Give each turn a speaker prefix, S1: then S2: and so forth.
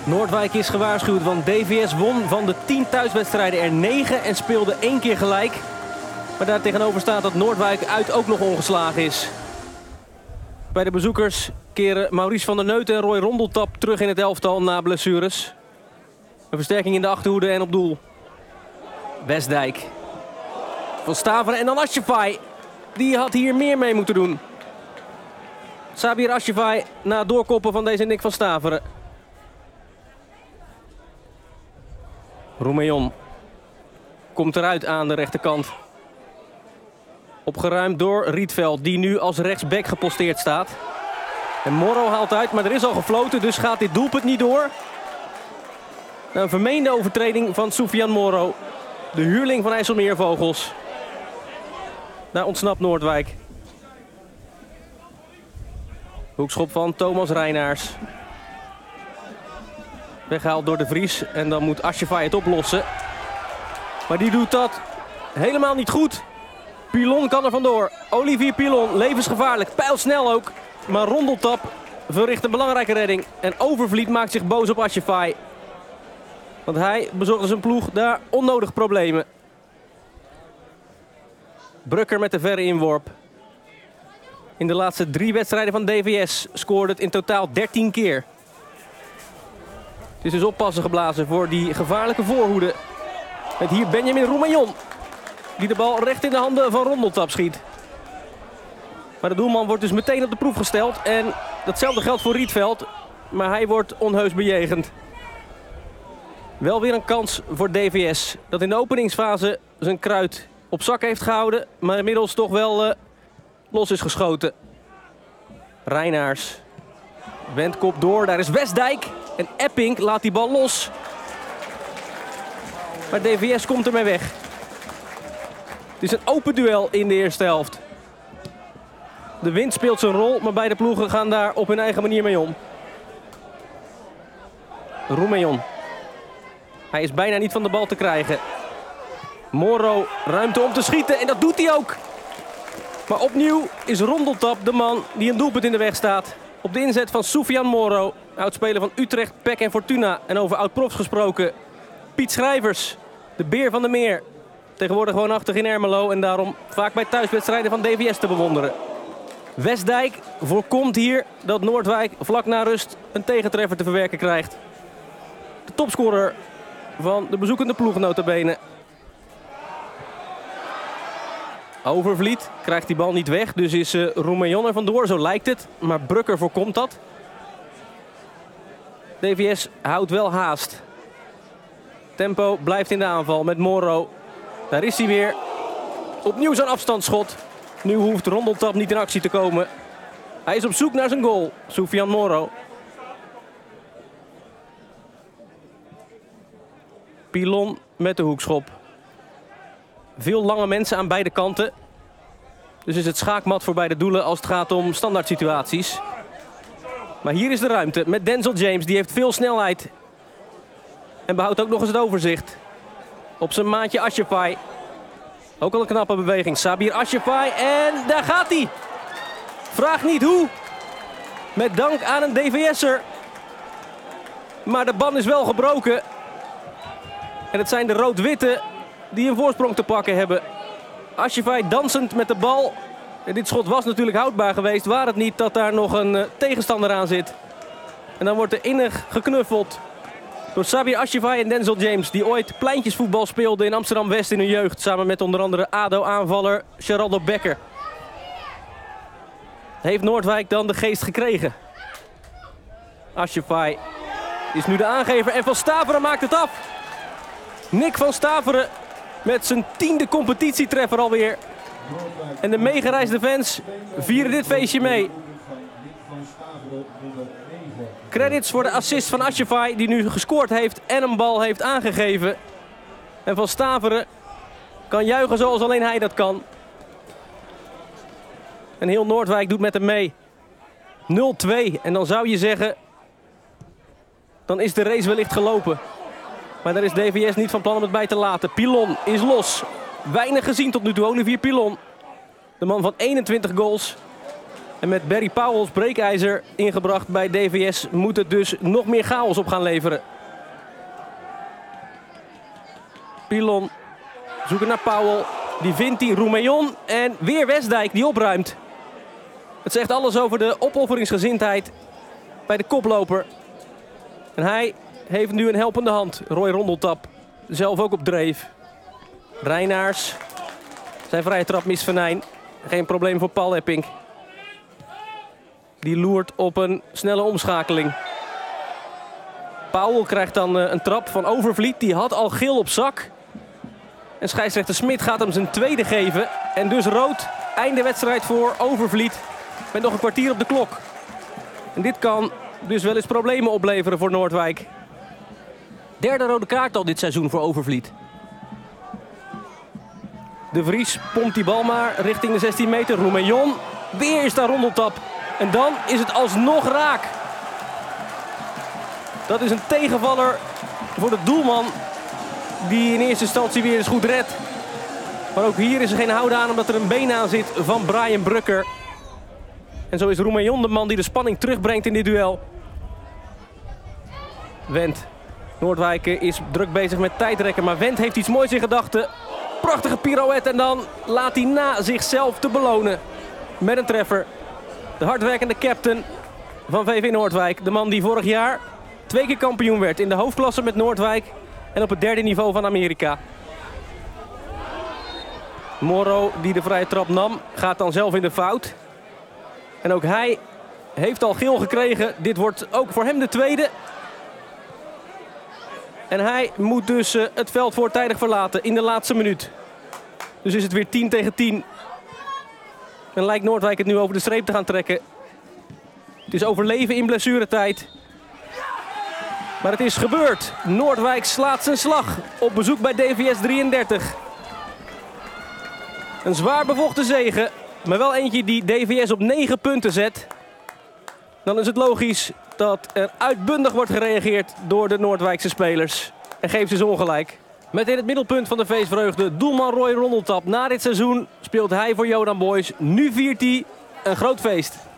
S1: Noordwijk is gewaarschuwd, want DVS won van de 10 thuiswedstrijden er 9 en speelde 1 keer gelijk. Maar daar tegenover staat dat Noordwijk uit ook nog ongeslagen is. Bij de bezoekers keren Maurice van der Neut en Roy Rondeltap terug in het elftal na blessures. Een versterking in de achterhoede en op doel. Westdijk. Van Staveren en dan Asjefai. Die had hier meer mee moeten doen. Sabir Asjefai na het doorkoppen van deze Nick van Staveren. Roemeion komt eruit aan de rechterkant. Opgeruimd door Rietveld, die nu als rechtsback geposteerd staat. En Morro haalt uit, maar er is al gefloten, dus gaat dit doelpunt niet door. Een vermeende overtreding van Soufiane Morro, de huurling van IJsselmeervogels. Daar ontsnapt Noordwijk. Hoekschop van Thomas Reinaars. Weggehaald door de Vries en dan moet Asjefai het oplossen. Maar die doet dat helemaal niet goed. Pilon kan er vandoor. Olivier Pilon, levensgevaarlijk, pijlsnel ook. Maar Rondeltap verricht een belangrijke redding. En Overvliet maakt zich boos op Asjefai. Want hij bezorgde zijn ploeg daar onnodig problemen. Brukker met de verre inworp. In de laatste 3 wedstrijden van DVS scoorde het in totaal 13 keer. Het is dus oppassen geblazen voor die gevaarlijke voorhoede. Met hier Benjamin Roemeion, die de bal recht in de handen van Rondeltap schiet. Maar de doelman wordt dus meteen op de proef gesteld. En datzelfde geldt voor Rietveld. Maar hij wordt onheus bejegend. Wel weer een kans voor DVS. Dat in de openingsfase zijn kruid op zak heeft gehouden. Maar inmiddels toch wel los is geschoten. Reinaars. Wendt kop door. Daar is Westdijk. En Epping laat die bal los. Maar DVS komt ermee weg. Het is een open duel in de eerste helft. De wind speelt zijn rol, maar beide ploegen gaan daar op hun eigen manier mee om. Roemeion. Hij is bijna niet van de bal te krijgen. Morro ruimte om te schieten en dat doet hij ook. Maar opnieuw is Rondeltap de man die een doelpunt in de weg staat. Op de inzet van Soufiane Morro, oudspeler van Utrecht, PEC en Fortuna. En over oud-profs gesproken, Piet Schrijvers, de beer van de meer. Tegenwoordig woonachtig in Ermelo en daarom vaak bij thuiswedstrijden van DVS te bewonderen. Westdijk voorkomt hier dat Noordwijk vlak na rust een tegentreffer te verwerken krijgt. De topscorer van de bezoekende ploeg nota bene. Overvliet krijgt die bal niet weg, dus is Roemeion er vandoor, zo lijkt het. Maar Brukker voorkomt dat. DVS houdt wel haast. Tempo blijft in de aanval met Morro. Daar is hij weer. Opnieuw zo'n afstandsschot. Nu hoeft Rondeltap niet in actie te komen. Hij is op zoek naar zijn goal. Soufiane Morro. Pilon met de hoekschop. Veel lange mensen aan beide kanten. Dus is het schaakmat voor beide doelen als het gaat om standaard situaties. Maar hier is de ruimte met Denzel James. Die heeft veel snelheid. En behoudt ook nog eens het overzicht. Op zijn maatje Asjefai. Ook al een knappe beweging. Sabir Asjefai. En daar gaat hij. Vraag niet hoe. Met dank aan een DVS'er. Maar de ban is wel gebroken. En het zijn de rood-witte die een voorsprong te pakken hebben. Asjefai dansend met de bal. En dit schot was natuurlijk houdbaar geweest. Waar het niet dat daar nog een tegenstander aan zit. En dan wordt er innig geknuffeld door Sabir Asjefai en Denzel James. Die ooit pleintjesvoetbal speelden in Amsterdam-West in hun jeugd. Samen met onder andere ADO-aanvaller Geraldo Becker. Heeft Noordwijk dan de geest gekregen? Asjefai is nu de aangever en Van Staveren maakt het af. Nick van Staveren met zijn 10e competitietreffer alweer. En de meegereisde fans vieren dit feestje mee. Credits voor de assist van Asjefai die nu gescoord heeft en een bal heeft aangegeven. En Van Staveren kan juichen zoals alleen hij dat kan. En heel Noordwijk doet met hem mee. 0-2 en dan zou je zeggen, dan is de race wellicht gelopen. Maar daar is DVS niet van plan om het bij te laten. Pilon is los. Weinig gezien tot nu toe, Olivier Pilon. De man van 21 goals. En met Barry Powell's breekijzer ingebracht bij DVS moet het dus nog meer chaos op gaan leveren. Pilon zoeken naar Powell. Die vindt hij. Roumeion en weer Westdijk die opruimt. Het zegt alles over de opofferingsgezindheid bij de koploper. En hij heeft nu een helpende hand. Roy Rondeltap zelf ook op dreef. Reinaars. Zijn vrije trap mist Venijn. Geen probleem voor Paul Epping. Die loert op een snelle omschakeling. Powell krijgt dan een trap van Overvliet. Die had al geel op zak. En scheidsrechter Smit gaat hem zijn tweede geven. En dus rood. Einde wedstrijd voor Overvliet. Met nog een kwartier op de klok. En dit kan dus wel eens problemen opleveren voor Noordwijk. Derde rode kaart al dit seizoen voor Overvliet. De Vries pompt die bal maar richting de 16 meter. Roumeion. Weer is daar Rondeltap. En dan is het alsnog raak. Dat is een tegenvaller voor de doelman. Die in eerste instantie weer eens goed redt. Maar ook hier is er geen houden aan omdat er een been aan zit van Brian Brucker. En zo is Roumeion de man die de spanning terugbrengt in dit duel. Wendt. Noordwijk is druk bezig met tijdrekken. Maar Wendt heeft iets moois in gedachten. Prachtige pirouette en dan laat hij na zichzelf te belonen. Met een treffer. De hardwerkende captain van VV Noordwijk. De man die vorig jaar 2 keer kampioen werd in de hoofdklasse met Noordwijk. En op het derde niveau van Amerika. Morro, die de vrije trap nam, gaat dan zelf in de fout. En ook hij heeft al geel gekregen. Dit wordt ook voor hem de tweede. En hij moet dus het veld voortijdig verlaten in de laatste minuut. Dus is het weer 10 tegen 10. En lijkt Noordwijk het nu over de streep te gaan trekken. Het is overleven in blessuretijd. Maar het is gebeurd. Noordwijk slaat zijn slag op bezoek bij DVS 33. Een zwaar bevochten zege, maar wel eentje die DVS op 9 punten zet. Dan is het logisch dat er uitbundig wordt gereageerd door de Noordwijkse spelers. En geeft ze ongelijk. Met in het middelpunt van de feestvreugde doelman Roy Rondeltap. Na dit seizoen speelt hij voor Jodan Boys. Nu viert hij een groot feest.